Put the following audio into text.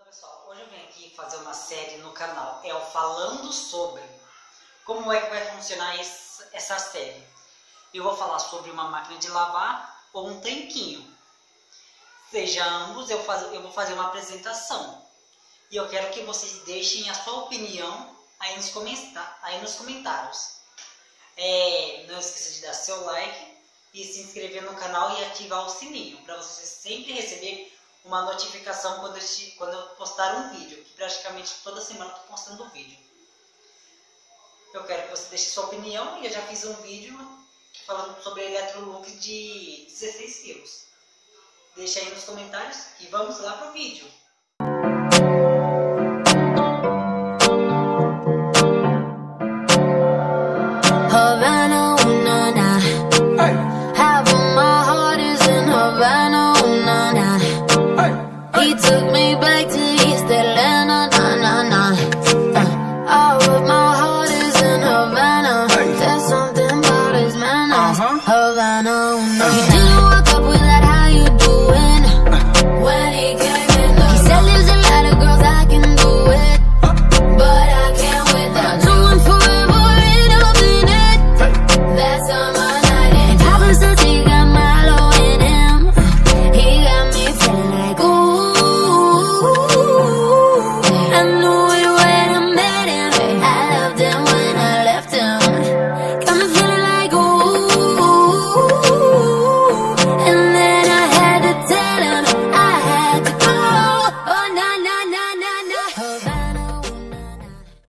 pessoal, hoje eu vim aqui fazer uma série no canal, é o Falando Sobre. Como é que vai funcionar essa série? Eu vou falar sobre uma máquina de lavar ou um tanquinho. Seja ambos, eu vou fazer uma apresentação. E eu quero que vocês deixem a sua opinião aí nos comentários. Não esqueça de dar seu like e se inscrever no canal e ativar o sininho para você sempre receber uma notificação quando eu postar um vídeo, que praticamente toda semana eu estou postando um vídeo. Eu quero que você deixe sua opinião e eu já fiz um vídeo falando sobre Electrolux de 16 quilos. Deixa aí nos comentários e vamos lá pro vídeo. Havana, ooh, na, na. Half of my heart is in Havana, ooh, na, na. He took me back to East Atlanta, na, na, na. All of my heart is in Havana. There's something about his manners. Havana, ooh, na, na.